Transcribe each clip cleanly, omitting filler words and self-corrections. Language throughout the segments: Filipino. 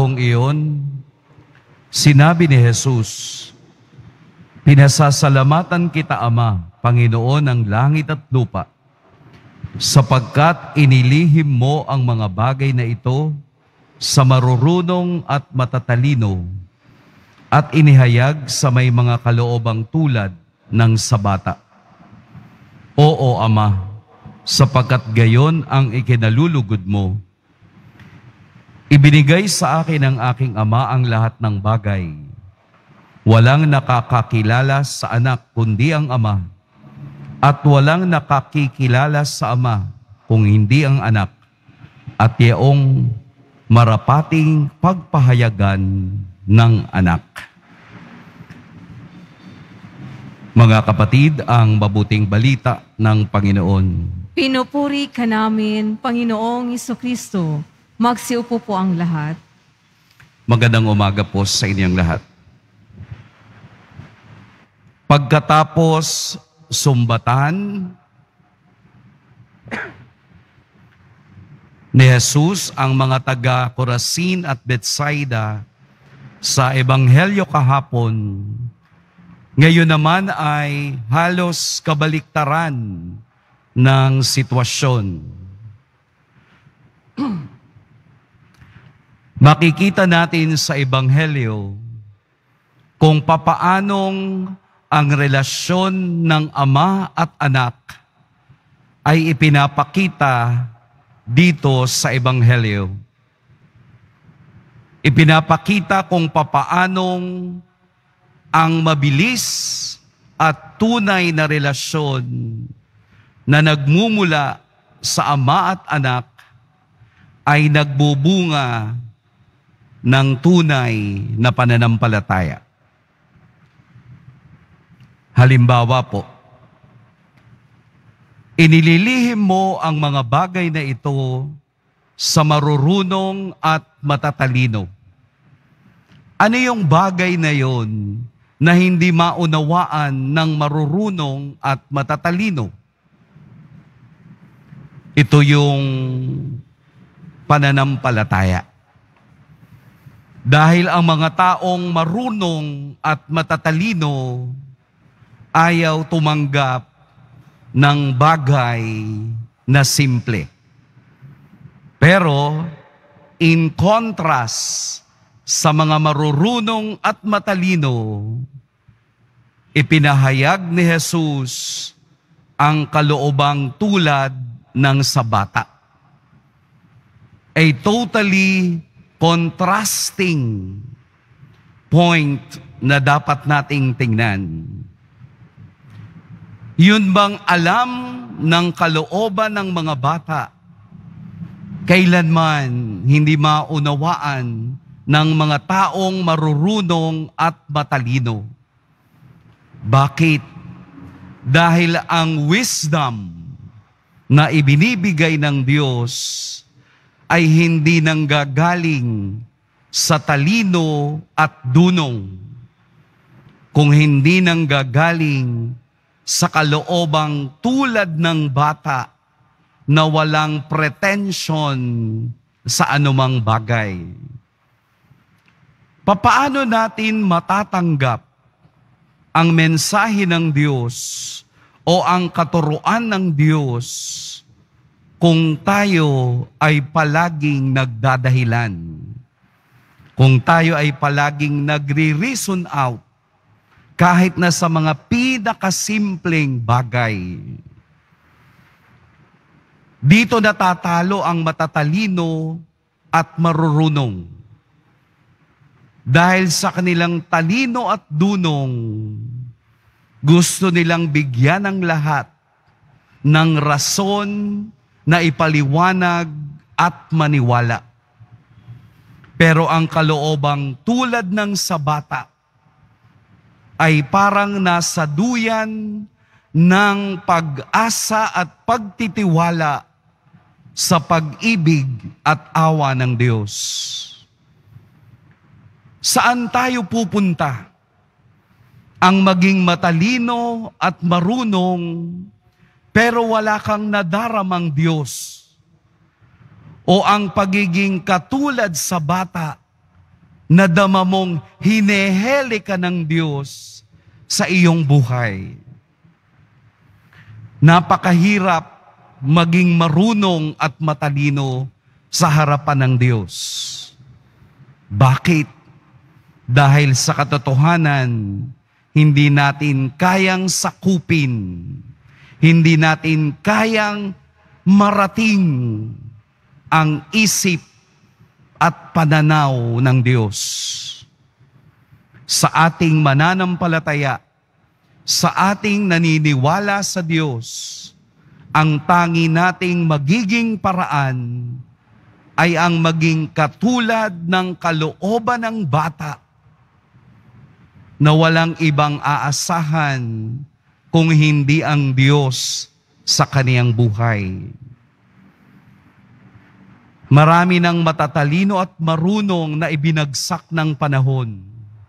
panahong iyon, sinabi ni Jesus, "Pinasasalamatan kita, Ama, Panginoon ng langit at lupa, sapagkat inilihim mo ang mga bagay na ito sa marurunong at matatalino at inihayag sa may mga kaloobang tulad ng sa bata. Oo, Ama, sapagkat gayon ang ikinalulugod mo. Ibinigay sa akin ng aking Ama ang lahat ng bagay. Walang nakakakilala sa anak kundi ang Ama, at walang nakakikilala sa Ama kung hindi ang anak, at yaong marapating pagpahayagan ng anak." Mga kapatid, ang mabuting balita ng Panginoon. Pinupuri ka namin, Panginoong Jesucristo. Magsiupo po ang lahat. Magandang umaga po sa inyong lahat. Pagkatapos sumbatan ni Jesus ang mga taga Corazin at Bethsaida sa Ebanghelyo kahapon, ngayon naman ay halos kabaliktaran ng sitwasyon. Makikita natin sa Ebanghelyo kung papaanong ang relasyon ng ama at anak ay ipinapakita dito sa Ebanghelyo. Ipinapakita kung papaanong ang mabilis at tunay na relasyon na nagmumula sa ama at anak ay nagbubunga ng tunay na pananampalataya. Halimbawa po, inililihim mo ang mga bagay na ito sa marurunong at matatalino. Ano yung bagay na yon na hindi maunawaan ng marurunong at matatalino? Ito yung pananampalataya. Dahil ang mga taong marunong at matatalino ayaw tumanggap ng bagay na simple. Pero in contrast sa mga marurunong at matalino, ipinahayag ni Jesus ang kaloobang tulad ng sa bata. A totally contrasting point na dapat nating tingnan. Yun bang alam ng kalooban ng mga bata kailanman hindi maunawaan ng mga taong marurunong at matalino? Bakit? Dahil ang wisdom na ibinibigay ng Diyos ay hindi nanggagaling sa talino at dunong, kung hindi nanggagaling sa kaloobang tulad ng bata na walang pretension sa anumang bagay. Papaano natin matatanggap ang mensahe ng Diyos o ang katuruan ng Diyos kung tayo ay palaging nagdadahilan, kung tayo ay palaging nagre-reason out kahit na sa mga pinakasimpleng bagay? Dito natatalo ang matatalino at marurunong. Dahil sa kanilang talino at dunong, gusto nilang bigyan ng lahat ng rason na ipaliwanag at maniwala. Pero ang kaloobang tulad ng sa bata ay parang nasa duyan ng pag-asa at pagtitiwala sa pag-ibig at awa ng Diyos. Saan tayo pupunta? Ang maging matalino at marunong pero wala kang nadaramang Diyos, o ang pagiging katulad sa bata nadama mong hinehele ka ng Diyos sa iyong buhay. Napakahirap maging marunong at matalino sa harapan ng Diyos. Bakit? Dahil sa katotohanan, hindi natin kayang sakupin, hindi natin kayang marating ang isip at pananaw ng Diyos. Sa ating mananampalataya, sa ating naniniwala sa Diyos, ang tangi nating magiging paraan ay ang maging katulad ng kalooban ng bata na walang ibang aasahan kung hindi ang Diyos sa kaniyang buhay. Marami ng matatalino at marunong na ibinagsak ng panahon.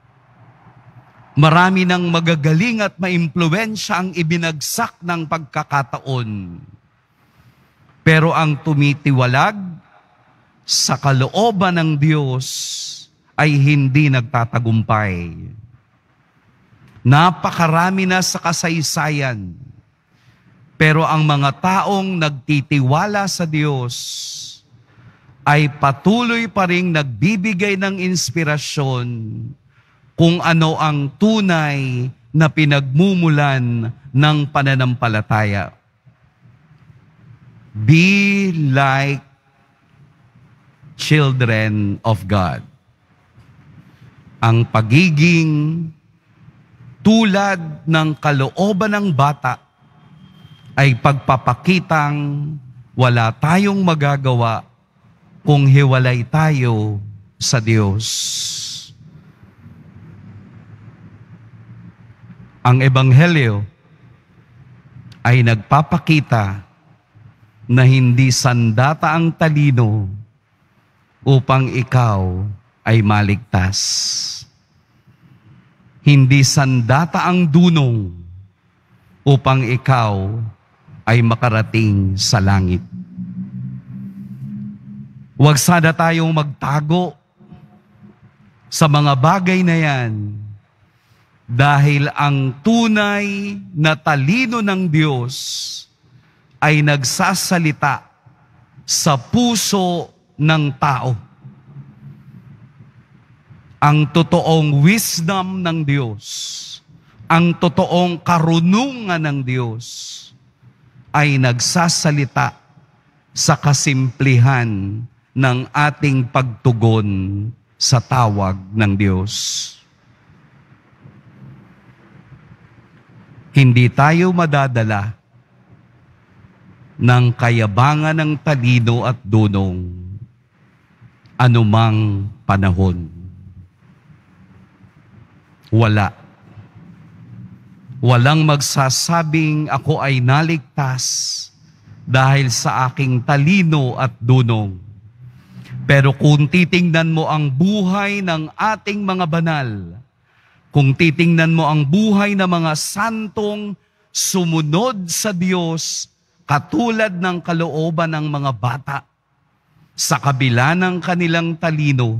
Marami ng magagaling at maimpluwensya ang ibinagsak ng pagkakataon. Pero ang tumitiwalag sa kalooban ng Diyos ay hindi nagtatagumpay. Napakarami na sa kasaysayan. Pero ang mga taong nagtitiwala sa Diyos ay patuloy pa ring nagbibigay ng inspirasyon kung ano ang tunay na pinagmumulan ng pananampalataya. Be like children of God. Ang pagiging tulad ng kalooban ng bata ay pagpapakitang wala tayong magagawa kung hiwalay tayo sa Diyos. Ang Ebanghelyo ay nagpapakita na hindi sandata ang talino upang ikaw ay maligtas. Hindi sandata ang dunong upang ikaw ay makarating sa langit. Huwag sana tayong magtago sa mga bagay na yan dahil ang tunay na talino ng Diyos ay nagsasalita sa puso ng tao. Ang totoong wisdom ng Diyos, ang totoong karunungan ng Diyos ay nagsasalita sa kasimplihan ng ating pagtugon sa tawag ng Diyos. Hindi tayo madadala ng kayabangan ng talino at dunong anumang panahon. Wala. Walang magsasabing ako ay naligtas dahil sa aking talino at dunong. Pero kung titingnan mo ang buhay ng ating mga banal, kung titingnan mo ang buhay ng mga santong sumunod sa Diyos, katulad ng kalooban ng mga bata, sa kabila ng kanilang talino,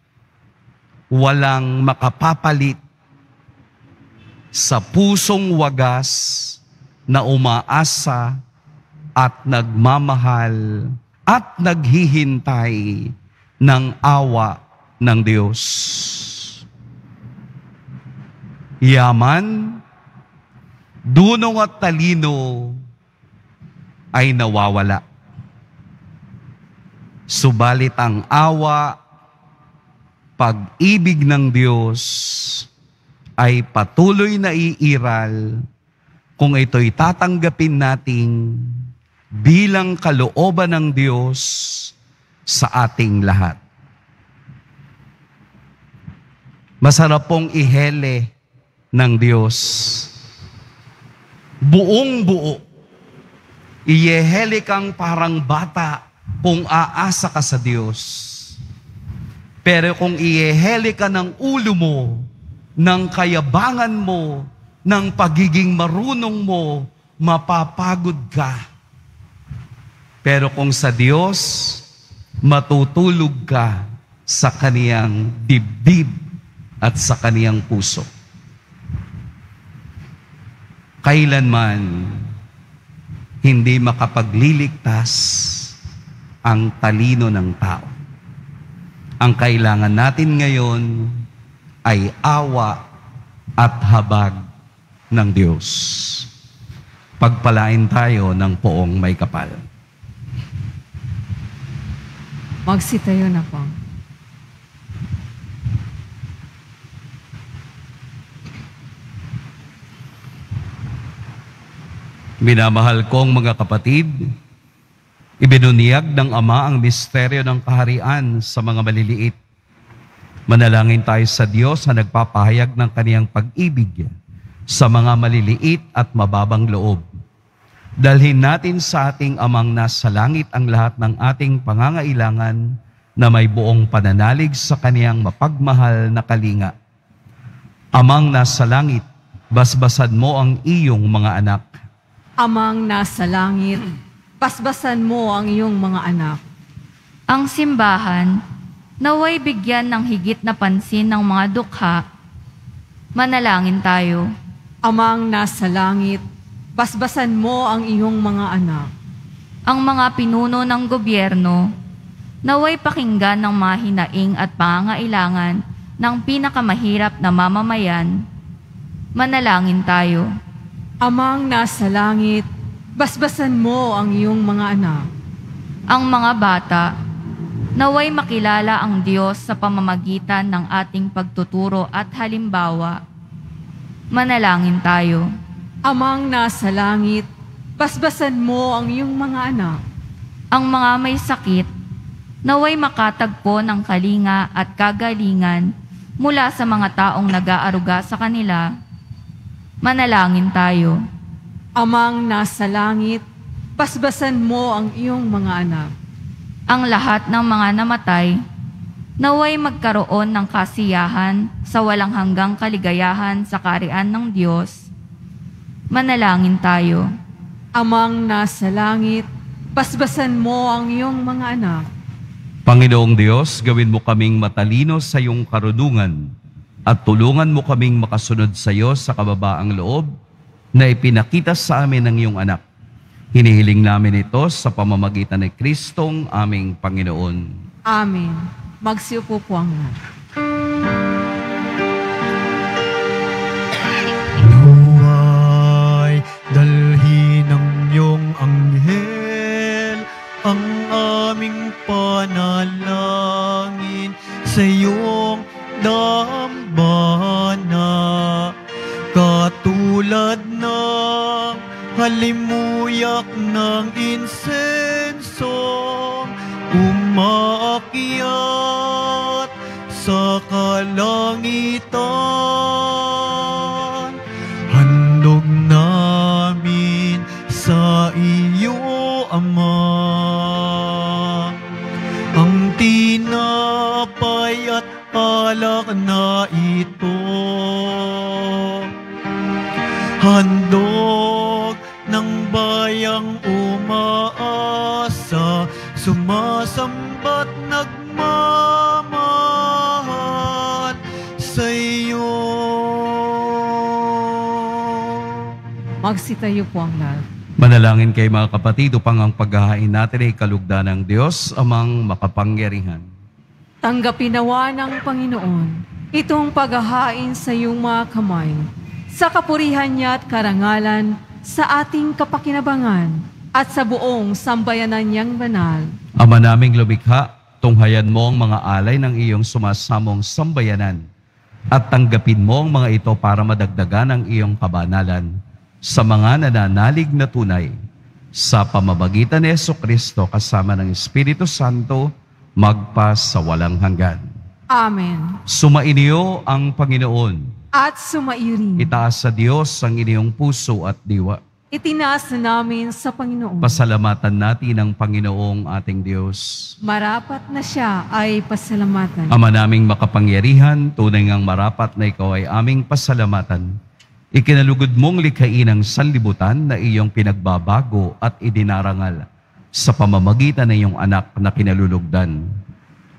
walang makapapalit sa pusong wagas na umaasa at nagmamahal at naghihintay ng awa ng Diyos. Yaman, dunong at talino ay nawawala. Subalit ang awa, pag-ibig ng Diyos ay patuloy na iiral kung ito'y tatanggapin nating bilang kalooban ng Diyos sa ating lahat. Masarap pong ihele ng Diyos. Buong buo. Ihele kang parang bata kung aasa ka sa Diyos. Pero kung ihele ka ng ulo mo, ng kayabangan mo, ng pagiging marunong mo, mapapagod ka. Pero kung sa Diyos, matutulog ka sa kaniyang dibdib at sa kaniyang puso. Kailanman hindi makapagliligtas ang talino ng tao. Ang kailangan natin ngayon ay awa at habag ng Diyos. Pagpalain tayo ng poong may kapal. Magsitayo na po. Minamahal kong mga kapatid, ibinunyag ng Ama ang misteryo ng kaharian sa mga maliliit. Manalangin tayo sa Diyos na nagpapahayag ng kaniyang pag-ibig sa mga maliliit at mababang loob. Dalhin natin sa ating Amang nasa langit ang lahat ng ating pangangailangan na may buong pananalig sa kaniyang mapagmahal na kalinga. Amang nasa langit, basbasan mo ang iyong mga anak. Amang nasa langit, basbasan mo ang iyong mga anak. Ang simbahan, naway bigyan ng higit na pansin ng mga dukha. Manalangin tayo. Amang nasa langit, basbasan mo ang iyong mga anak. Ang mga pinuno ng gobyerno, naway pakinggan ng mga hinaing at pangangailangan ng pinakamahirap na mamamayan. Manalangin tayo. Amang nasa langit, basbasan mo ang iyong mga anak. Ang mga bata, naway makilala ang Diyos sa pamamagitan ng ating pagtuturo at halimbawa. Manalangin tayo. Amang nasa langit, basbasan mo ang iyong mga anak. Ang mga may sakit, naway makatagpo ng kalinga at kagalingan mula sa mga taong nag-aaruga sa kanila. Manalangin tayo. Amang nasa langit, basbasan mo ang iyong mga anak. Ang lahat ng mga namatay, naway magkaroon ng kasiyahan sa walang hanggang kaligayahan sa kaharian ng Diyos. Manalangin tayo. Amang nasa langit, basbasan mo ang iyong mga anak. Panginoong Diyos, gawin mo kaming matalino sa iyong karunungan at tulungan mo kaming makasunod sa iyo sa kababaang loob na ipinakita sa amin ng iyong anak. Hinihiling namin ito sa pamamagitan ni Kristong aming Panginoon. Amen. Magsiupo po ang lahat. Naway dalhin ng iyong anghel ang aming panalangin sa iyong dambana, katulad ng halimuyak ng insensong umaakyat sa kalangitan. Handog namin sa iyo, Ama, ang tinapay at alak na ito. Handog ng bayang umaasa, sumasamba't nagmamahal sa iyo. Magsitayo po ang lahat. Manalangin kay mga kapatid upang ang paghahain natin ay kalugdan ng Diyos, Amang makapangyarihan. Tanggapin nawa ng Panginoon itong paghahain sa iyong mga kamay, sa kapurihan niya at karangalan, sa ating kapakinabangan, at sa buong sambayanan niyang banal. Ama naming lumikha, tunghayan mo ang mga alay ng iyong sumasamong sambayanan at tanggapin mo ang mga ito para madagdagan ang iyong kabanalan sa mga nananalig na tunay. Sa pamamagitan ni Jesucristo kasama ng Espiritu Santo, magpa sa walang hanggan. Amen. Sumainyo ang Panginoon. At sumaiyo rin. Itaas sa Diyos ang inyong puso at diwa. Itinaas na namin sa Panginoon. Pasalamatan natin ang Panginoong ating Diyos. Marapat na siya ay pasalamatan. Ama naming makapangyarihan, tunay ngang marapat na ikaw ay aming pasalamatan. Ikinalugod mong likhain ang sanlibutan na iyong pinagbabago at idinarangal sa pamamagitan ng iyong anak na kinalulugdan.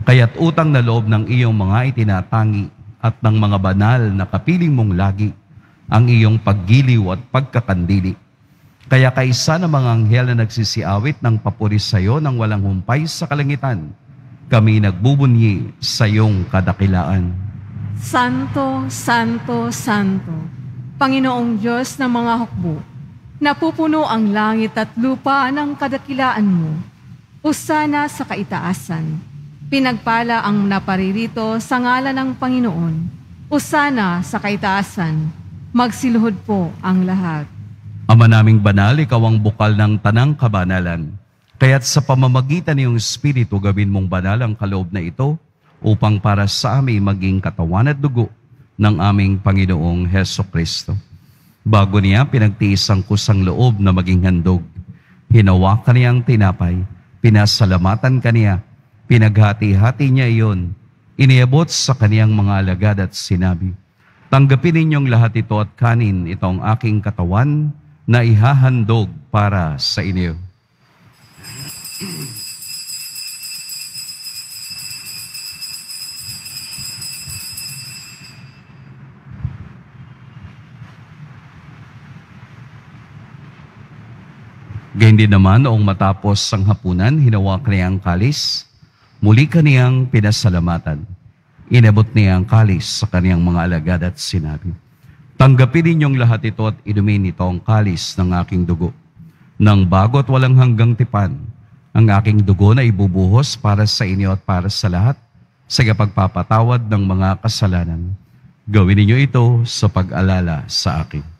Kaya't utang na loob ng iyong mga itinatangi at ng mga banal na kapiling mong lagi ang iyong paggiliw at pagkakandili. Kaya kaisa ng mga anghel na nagsisiawit ng papuri sa iyo ng walang humpay sa kalangitan, kami nagbubunyi sa iyong kadakilaan. Santo, Santo, Santo, Panginoong Diyos ng mga hukbo, napupuno ang langit at lupa ng kadakilaan mo. Hosana sa kaitaasan. Pinagpala ang naparirito sa ngalan ng Panginoon. Hosana sa kaitaasan. Magsiluhod po ang lahat. Ama naming banal, ikaw ang bukal ng tanang kabanalan. Kaya't sa pamamagitan ng iyong Espiritu, gawin mong banal ang kaloob na ito upang para sa amin maging katawan at dugo ng aming Panginoong Hesukristo. Bago niya pinagtiis ang kusang loob na maging handog, hinawakan niya ang tinapay, pinasalamatan kaniya, pinaghati-hati niya iyon, iniabot sa kaniyang mga alagad at sinabi, "Tanggapin ninyong lahat ito at kanin, ito ang aking katawan na ihahandog para sa inyo." Gayun din naman, noong matapos ang hapunan, hinawak niya ang kalis, muli kaniyang pinasalamatan. Inabot niya ang kalis sa kaniyang mga alagad at sinabi, "Tanggapin ninyong lahat ito at inumin ito ang kalis ng aking dugo. Nang bago at walang hanggang tipan, ang aking dugo na ibubuhos para sa inyo at para sa lahat sa pagpapatawad ng mga kasalanan. Gawin ninyo ito sa pag-alala sa akin."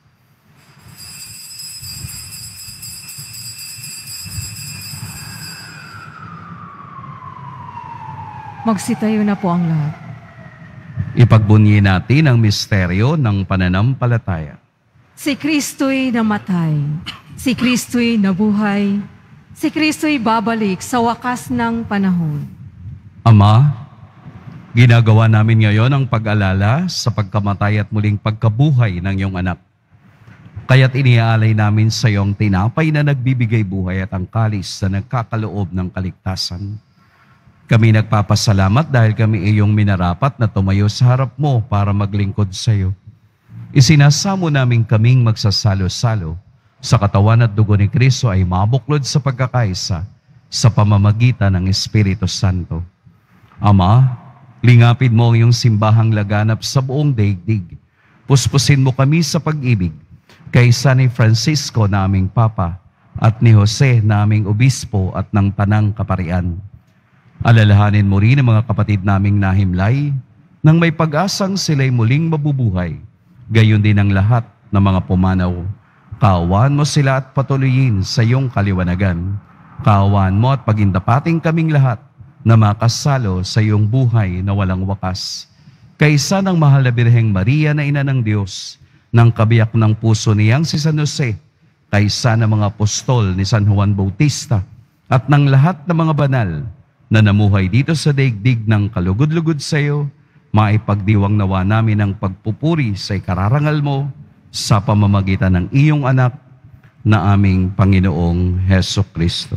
Magsitayo na po ang lahat. Ipagbunyi natin ang misteryo ng pananampalataya. Si Kristo'y namatay. Si Kristo'y nabuhay. Si Kristo'y babalik sa wakas ng panahon. Ama, ginagawa namin ngayon ang pag-alala sa pagkamatay at muling pagkabuhay ng iyong anak. Kaya't iniaalay namin sa iyong tinapay na nagbibigay buhay at ang kalis na nagkakaloob ng kaligtasan. Kami nagpapasalamat dahil kami iyong minarapat na tumayo sa harap mo para maglingkod sa iyo. Isinasamo namin kaming magsasalo-salo sa katawan at dugo ni Kristo ay mabuklod sa pagkakaisa sa pamamagitan ng Espiritu Santo. Ama, lingapin mo ang iyong simbahang laganap sa buong daigdig. Puspusin mo kami sa pag-ibig kaysa ni Francisco naming Papa at ni Jose naming Obispo at ng Tanang Kaparian. Alalahanin mo rin ang mga kapatid naming nahimlay nang may pag-asang sila'y muling mabubuhay. Gayon din ang lahat ng mga pumanaw. Kaawaan mo sila at patuloyin sa iyong kaliwanagan. Kaawaan mo at pagindapating kaming lahat na makasalo sa iyong buhay na walang wakas. Kaysa ng mahal na Birheng Maria na Ina ng Diyos, ng kabiyak ng puso niyang si San Jose, kaysa ng mga apostol ni San Juan Bautista, at ng lahat ng mga banal na namuhay dito sa daigdig ng kalugod-lugod sa iyo, maipagdiwang nawa namin ang pagpupuri sa ikararangal mo sa pamamagitan ng iyong anak na aming Panginoong Hesukristo.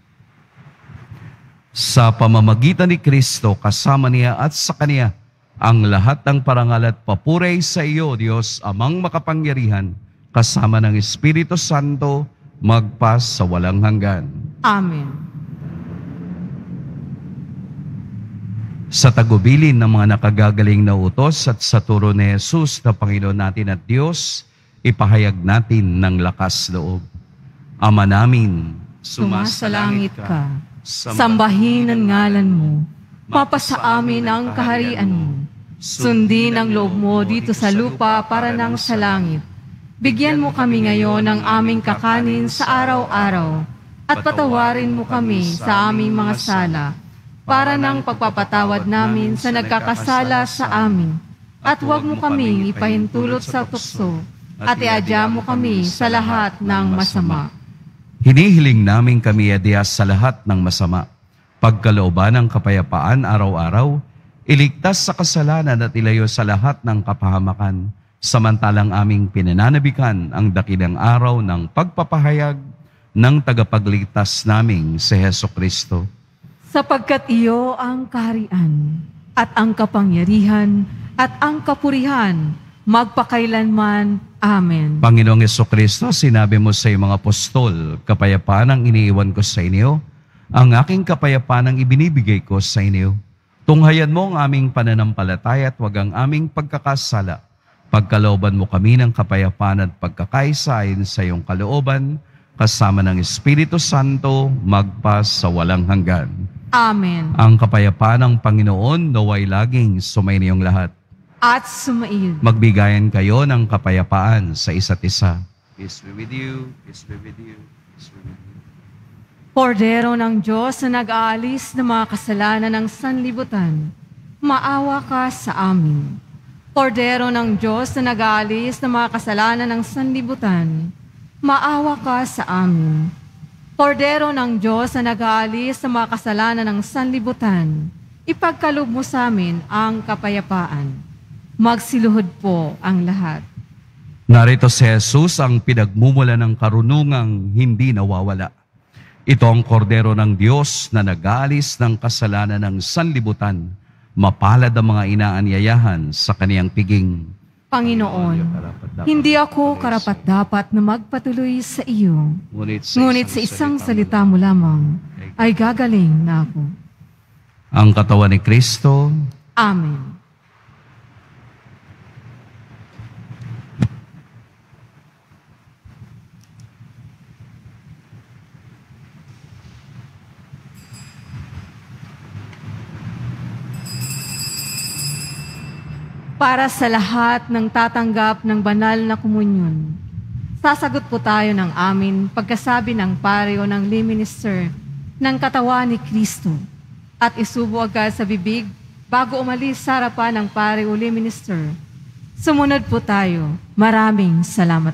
Sa pamamagitan ni Kristo, kasama niya at sa Kaniya, ang lahat ng parangal at papuri sa iyo, Diyos, Amang makapangyarihan, kasama ng Espiritu Santo, magpas sa walang hanggan. Amen. Sa tagubilin ng mga nakagagaling na utos at sa turo ni Jesus na Panginoon natin at Diyos, ipahayag natin ng lakas loob. Ama namin, Sumasalangit ka. Sambahin ang ngalan mo. Mapasa amin ang kaharian mo. Sundin ang loob mo dito sa lupa para nang sa langit. Bigyan mo kami ngayon ng aming kakanin sa araw-araw at patawarin mo kami sa aming mga sala para ng pagpapatawad namin sa nagkakasala sa amin. At huwag mo kaming ipahintulot sa tukso at iadya mo kami sa lahat ng masama. hinihiling namin kami adiyas sa lahat ng masama. Pagkalooban ng kapayapaan araw-araw, iligtas sa kasalanan at ilayo sa lahat ng kapahamakan, samantalang aming pinananabikan ang dakilang araw ng pagpapahayag ng tagapagligtas naming si Hesukristo. Sapagkat iyo ang kaharian, at ang kapangyarihan, at ang kapurihan, magpakailanman. Amen. Panginoong Jesucristo, sinabi mo sa iyong mga apostol, kapayapaan ang iniiwan ko sa inyo, ang aking kapayapaan ang ibinibigay ko sa inyo. Tunghayan mo ang aming pananampalataya at huwag ang aming pagkakasala. Pagkalooban mo kami ng kapayapaan at pagkakaisa ayon sa iyong kalooban, kasama ng Espiritu Santo, magpas sa walang hanggan. Amen. Ang kapayapaan ng Panginoon naway laging sumainiyong lahat. At sumaiyon. Magbigayan kayo ng kapayapaan sa isa't isa. Peace be with you, peace be with you, peace be with you. Kordero ng Diyos na nag-aalis ng mga kasalanan ng sanlibutan, maawa ka sa amin. Kordero ng Diyos na nag-aalis ng mga kasalanan ng sanlibutan, maawa ka sa amin. Kordero ng Diyos na nag-aalis ng mga kasalanan ng sanlibutan, ipagkaloob mo sa amin ang kapayapaan. Magsiluhod po ang lahat. Narito si Jesus ang pinagmumula ng karunungang hindi nawawala. Ito ang kordero ng Diyos na nag-aalis ng kasalanan ng sanlibutan. Mapalad ang mga inaanyayahan sa kaniyang piging. Panginoon, hindi ako karapat-dapat na magpatuloy sa iyo. Ngunit sa isang salita mo lamang ay gagaling na ako. Ang katawan ni Kristo. Amen. Para sa lahat ng tatanggap ng banal na komunyon, sasagot po tayo ng amin pagkasabi ng pare o ng lay minister ng katawan ni Kristo at isubo agad sa bibig bago umalis sa harapan ng pare o lay minister. Sumunod po tayo. Maraming salamat.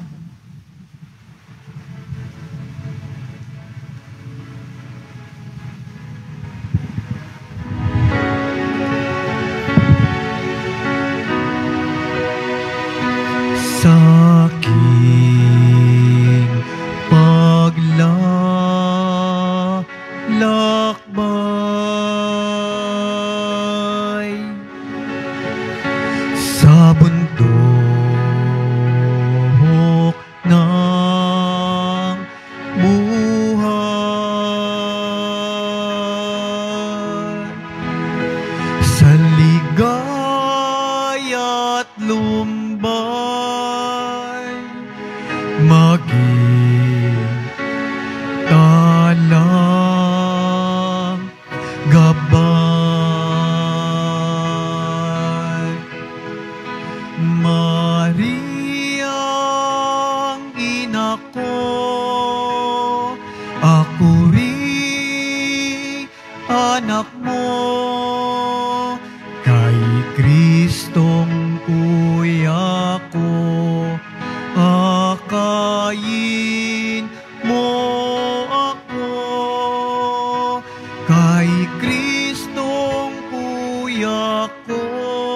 Sa aking paglalakbay sa bundok ng buhay, sa ligaya't lumbay, maging talang gabay. Mariang ina ko, ako rin anak mo, kay Kristong kuya ko, akayin mo ako. Kay Kristong kuya ko,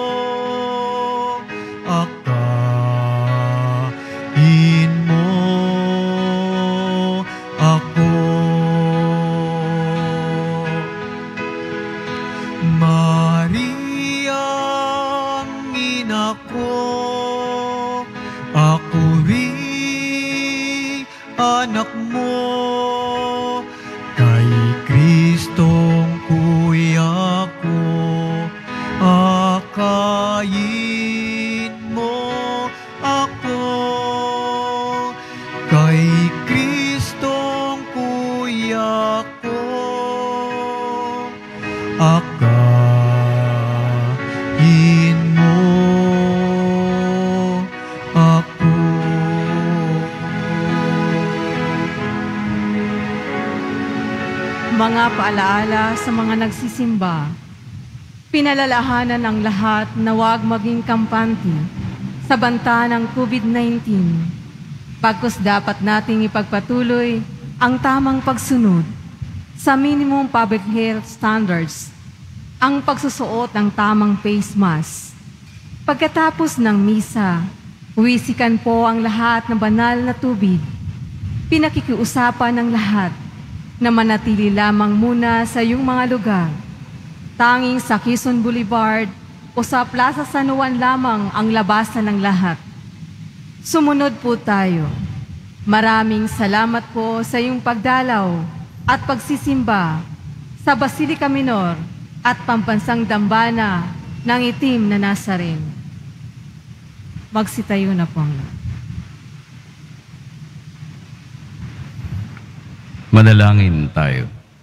akayin mo ako. Mariang ina ko, ako rin anak mo, kay Kristong kuya ko, akayin mo ako. Kay Kristong kuya ko, akayin mo ako. Mga paalaala sa mga nagsisimba, pinalalahanan ng lahat na huwag maging kampante sa banta ng COVID-19. Pagkus dapat nating ipagpatuloy ang tamang pagsunod sa minimum public health standards, ang pagsusuot ng tamang face mask. Pagkatapos ng misa, wisikan po ang lahat ng banal na tubig. Pinakikiusapan ng lahat na manatili lamang muna sa iyong mga lugar. Tanging sa Quezon Boulevard o sa Plaza San Juan lamang ang labasan ng lahat. Sumunod po tayo. Maraming salamat po sa iyong pagdalaw at pagsisimba sa Basilica Minor at Pambansang Dambana ng Itim na Nazarene. Magsitayo na po ang lahat. Manalangin tayo.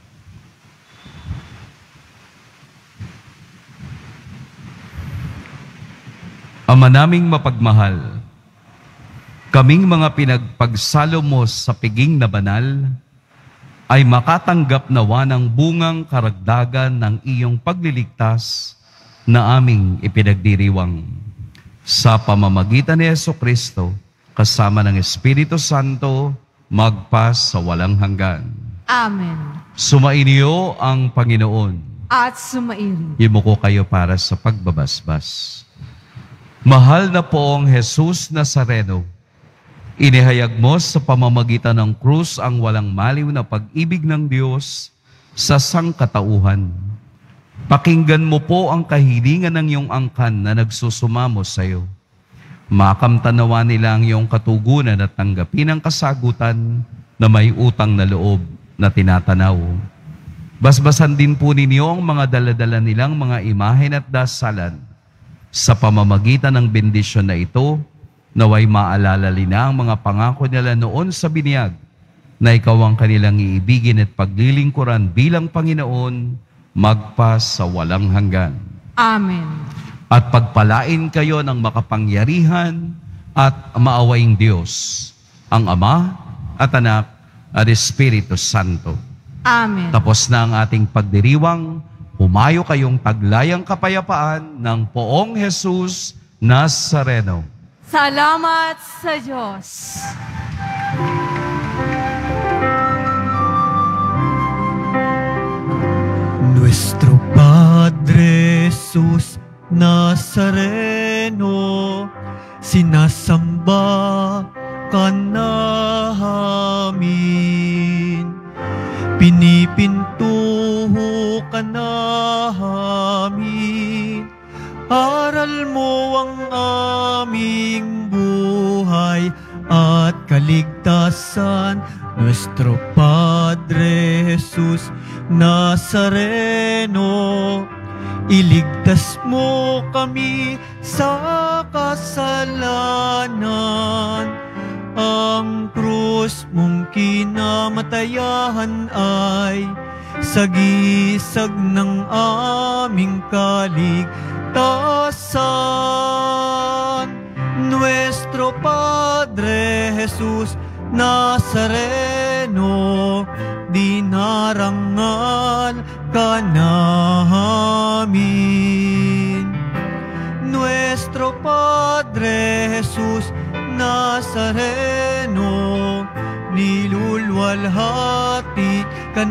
Ama naming mapagmahal, kaming mga pinagpagsalo mo sa piging na banal, ay makatanggap nawa ng bungang karagdagan ng iyong pagliligtas na aming ipinagdiriwang. Sa pamamagitan ni Jesucristo, kasama ng Espiritu Santo, magpas sa walang hanggan. Amen. Sumainyo ang Panginoon. At sumairi. Imuko kayo para sa pagbabasbas. Mahal na poong Jesus Nazareno, inihayag mo sa pamamagitan ng krus ang walang maliw na pag-ibig ng Diyos sa sangkatauhan. Pakinggan mo po ang kahilingan ng iyong angkan na nagsusumamo sa iyo. Makamtanawa nila ang iyong katugunan at tanggapin ang kasagutan na may utang na loob na tinatanaw. Basbasan din po ninyo ang mga daladala nilang mga imahen at dasalan. Sa pamamagitan ng bendisyon na ito, naway maalala nila ang mga pangako nila noon sa binyag na ikaw ang kanilang iibigin at paglilingkuran bilang Panginoon magpas sa walang hanggan. Amen. At pagpalain kayo ng makapangyarihan at maawaing Diyos, ang Ama at Anak at Espiritu Santo. Amen. Tapos na ang ating pagdiriwang, humayo kayong taglayang kapayapaan ng poong Jesus Nazareno. Salamat sa Diyos. Nuestro Padre Jesus Nazareno, sinasamba ka namin. Pinipintuho ka namin. Aral mo ang aming buhay at kaligtasan. Nuestro Padre Jesus Nazareno, iligtas mo kami sa kasalanan. Ang krus mong kinamatayan ay sagisag ng aming kaligtasan. Nuestro Padre Jesus Nazareno, dinarangal ka namin. Nuestro Padre Jesus Nazareno, nilulwalhati ka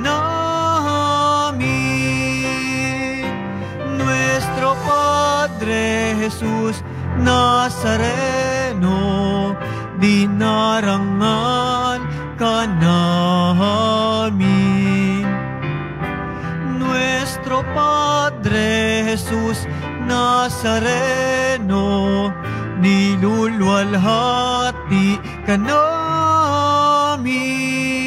namin. Nuestro Padre Jesus Nazareno, dinarangal ka namin. Nuestro Padre Jesus Nazareno, nilulwalhati ka namin.